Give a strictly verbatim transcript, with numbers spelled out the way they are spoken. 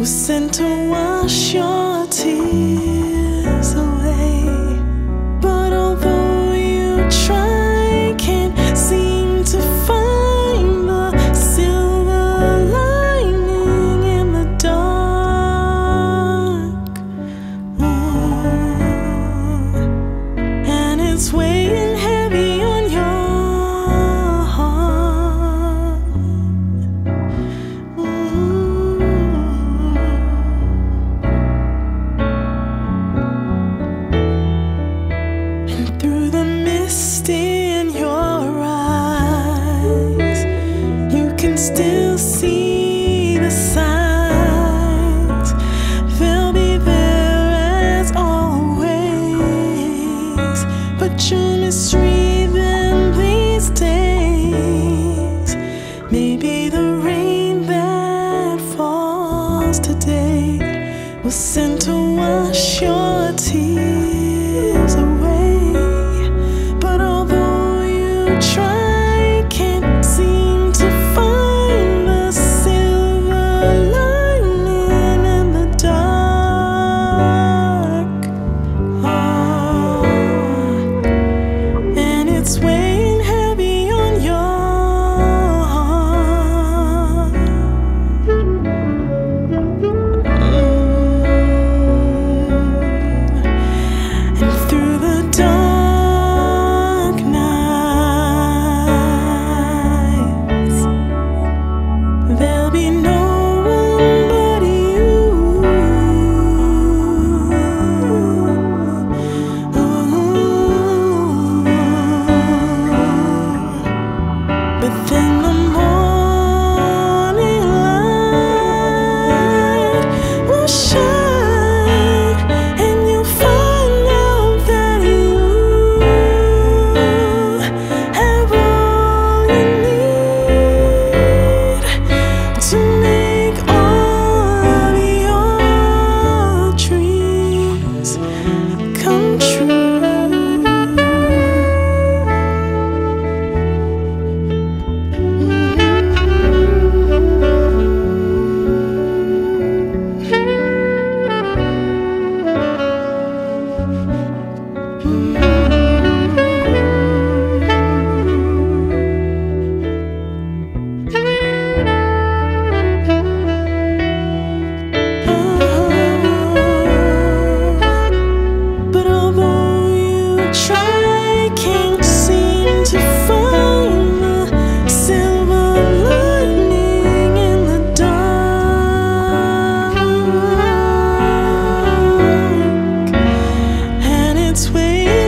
was sent to wash your tears away. But although you try, can't seem to find the silver lining in the dark. Mm. And it's weighing heavy on your heart. Through the mist in your eyes, you can still see the signs. They'll be there as always, but you'll misread them these days. Maybe the rain that falls today was sent to wash your tears away. Try, can't seem to find the silver lining in the dark. Oh, and it's weighing heavy on your heart. Mm. And through the dark there'll be no one but you. Ooh. But then the morning light will shine, and you'll find out that you have all you need to make all of your dreams come true. Try, can't seem to find the silver lining in the dark, and it's way